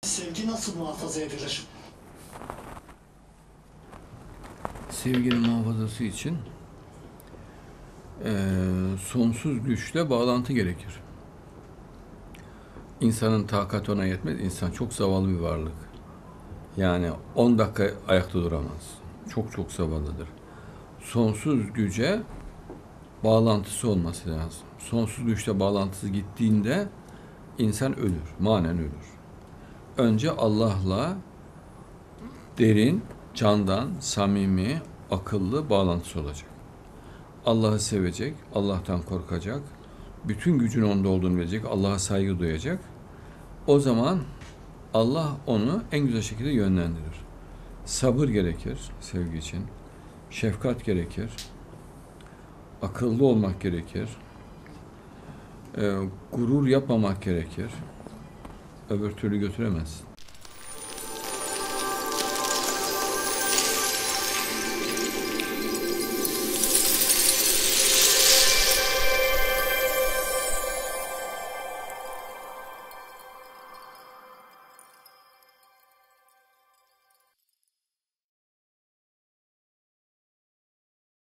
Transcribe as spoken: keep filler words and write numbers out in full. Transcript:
Sevgi nasıl muhafaza edilir? Sevginin muhafazası için eee, sonsuz güçle bağlantı gerekir. İnsanın takati ona yetmez. İnsan çok zavallı bir varlık. Yani on dakika ayakta duramaz. Çok çok zavallıdır. Sonsuz güce bağlantısı olması lazım. Sonsuz güçle bağlantısı gittiğinde insan ölür, manen ölür. Önce Allah'la derin, candan, samimi, akıllı bağlantısı olacak. Allah'ı sevecek, Allah'tan korkacak, bütün gücün onda olduğunu bilecek, Allah'a saygı duyacak. O zaman Allah onu en güzel şekilde yönlendirir. Sabır gerekir sevgi için, şefkat gerekir, akıllı olmak gerekir, e, gurur yapmamak gerekir. Öbür türlü götüremezsin.